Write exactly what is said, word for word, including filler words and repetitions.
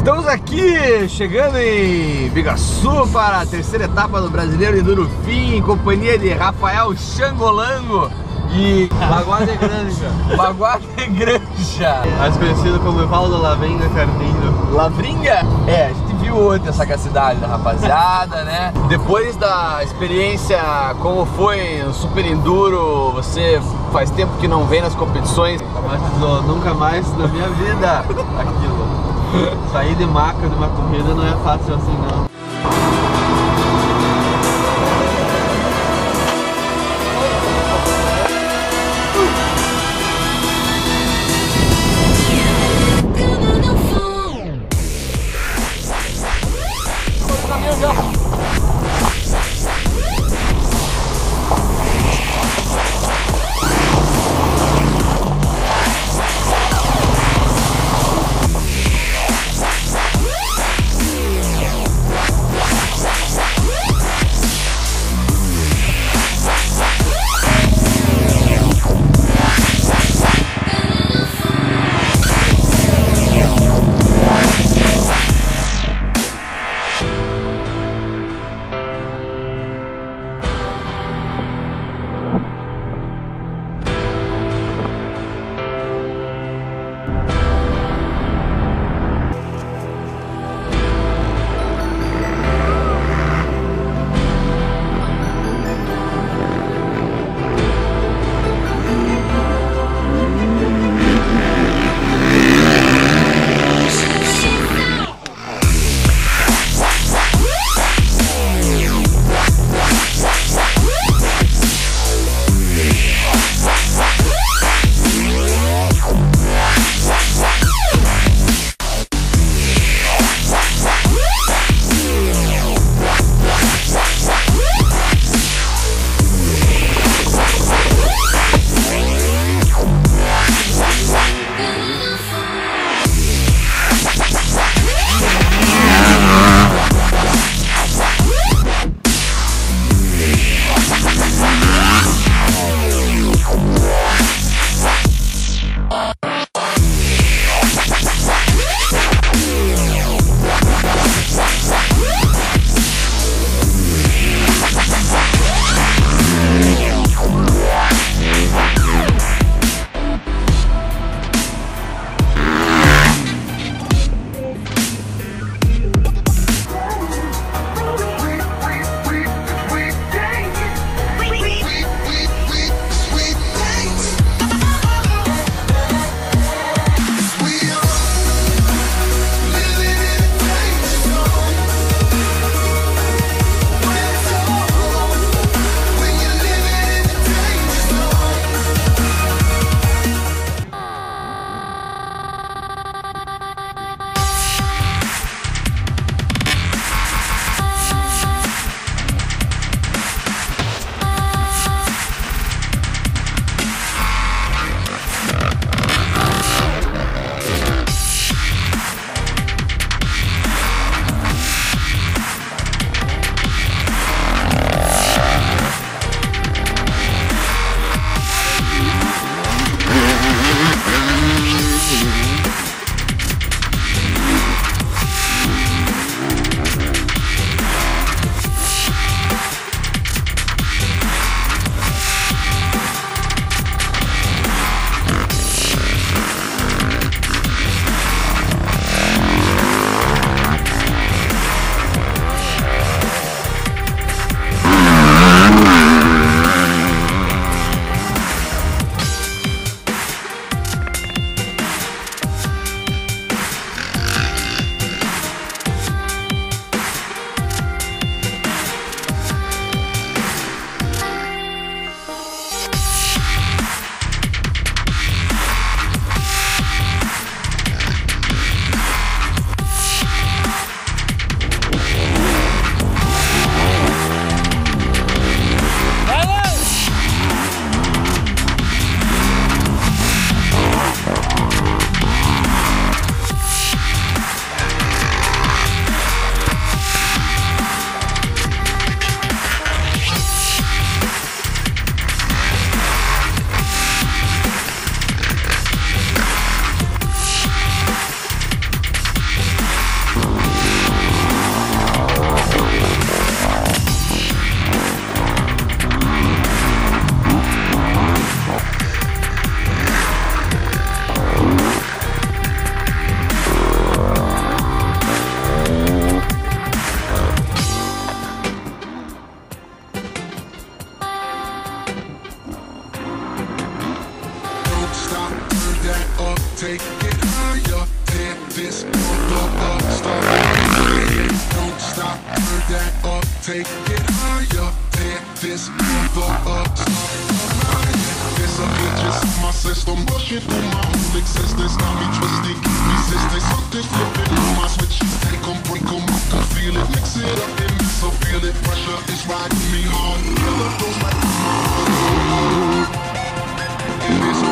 Estamos aqui, chegando em Biguaçu para a terceira etapa do Brasileiro de Enduro Fim, em companhia de Rafael Xangolango e Baguá de Granja. Baguá de Granja. Mais conhecido como Evaldo Lavringa Carneiro. Lavringa? É, a gente viu ontem a sagacidade da rapaziada, né? Depois da experiência, como foi no Super Enduro, você faz tempo que não vem nas competições. Traumatizou, nunca mais na minha vida aquilo. Sair de maca de uma corrida não é fácil assim não. take it higher. Tear this mother up, start. Don't stop, turn that up, take it higher. Tear this mother up, start. There's a glitches in my system, rushing through my whole existence. Got me twisted, resistance, something flipping on my switch. Take 'em, break 'em, I can feel it. Mix it up and mix, so feel it. Pressure is riding me hard. Fill up those like in this